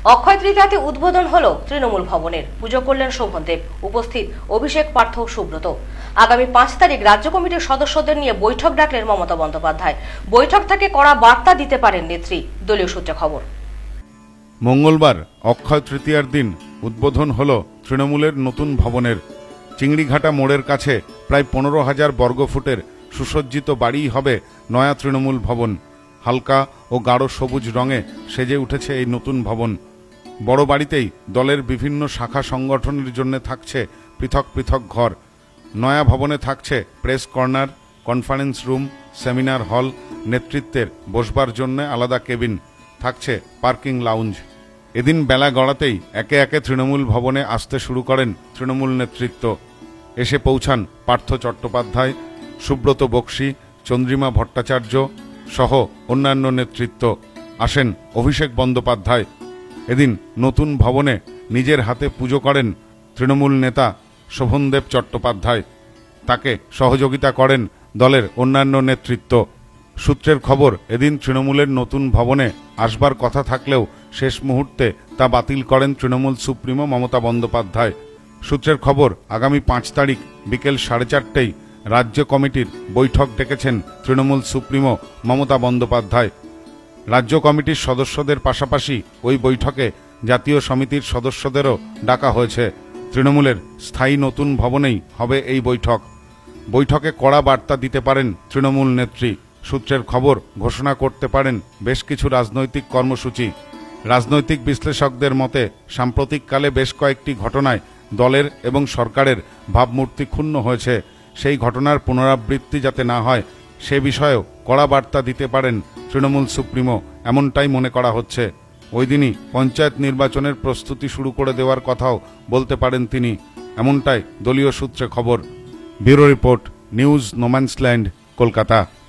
অক্ষয় তৃতীয়াতে উদ্বোধন হলো তৃণমূল ভবনের। পুজো করলেন শোভনদেব, উপস্থিত অভিষেক, পার্থ, সুব্রত। আগামী 5 তারিখ রাজ্য কমিটির সদস্যদের নিয়ে বৈঠক ডাকলেন মমতা বন্দ্যোপাধ্যায়। বৈঠক থেকে কড়া বার্তা দিতে পারেন নেত্রী, দলীয় সূত্রে খবর। মঙ্গলবার অক্ষয় তৃতীয়ার দিন উদ্বোধন হলো তৃণমূলের নতুন ভবনের। চিংড়িঘাটা মোড়ের কাছে প্রায় 15,000 বর্গফুটের সুসজ্জিত বাড়িই হবে নয়া তৃণমূল ভবন। হালকা ও গাঢ় সবুজ রঙে সেজে উঠেছে এই নতুন ভবন। বড় বাড়িতেই দলের বিভিন্ন শাখা সংগঠনের জন্য থাকছে পৃথক পৃথক ঘর। নয়া ভবনে থাকছে press corner, conference room, seminar hall, নেতৃত্বের বসবার জন্য আলাদা কেবিন, থাকছে পার্কিং লাউঞ্জ। এদিন বেলা গড়াতেই একে একে তৃণমূল ভবনে আসতে শুরু করেন তৃণমূল নেতৃত্ব। এসে পৌঁছান পার্থ চট্টোপাধ্যায়, সুব্রত বক্সী, চন্দ্রিমা ভট্টাচার্য সহ অন্যান্য নেতৃত্ব। আসেন অভিষেক বন্দ্যোপাধ্যায়। এদিন নতুন ভবনে নিজের হাতে পুজো করেন তৃণমূল নেতা শোভনদেব চট্টোপাধ্যায়। তাকে সহযোগিতা করেন দলের অন্যান্য নেতৃত্ব। সূত্রের খবর, এদিন তৃণমূলের নতুন ভবনে আসবার কথা থাকলেও শেষ মুহূর্তে তা বাতিল করেন তৃণমূল সুপ্রিমো মমতা বন্দ্যোপাধ্যায়। সূত্রের খবর, আগামী 5 তারিখ বিকেল 4:30টায় রাজ্য কমিটির বৈঠক ডেকেছেন তৃণমূল সুপ্রিমো মমতা বন্দ্যোপাধ্যায়। রাজ্য কমিটির সদস্যদের পাশাপাশি ওই বৈঠকে জাতীয় সমিতির সদস্যদেরও ডাকা হয়েছে। তৃণমূলের স্থায়ী নতুন ভবনেই হবে এই বৈঠক। বৈঠকে কড়া বার্তা দিতে পারেন তৃণমূল নেত্রী। সূত্রের খবর, ঘোষণা করতে পারেন বেশ কিছু রাজনৈতিক কর্মসূচি। রাজনৈতিক বিশ্লেষকদের মতে সাম্প্রতিককালে বেশ কয়েকটি ঘটনায় দলের এবং সরকারের ভাবমূর্তি ক্ষুণ্ণ হয়েছে। সেই ঘটনার পুনরাবৃত্তি যাতে না হয় সে বিষয়েও কড়া বার্তা দিতে পারেন তৃণমূল সুপ্রিমো, এমনটাই মনে করা হচ্ছে। ওই দিনই পঞ্চায়েত নির্বাচনের প্রস্তুতি শুরু করে দেওয়ার কথাও বলতে পারেন তিনি, এমনটাই দলীয় সূত্রে খবর। Bureau report, news no man's land, Kolkata.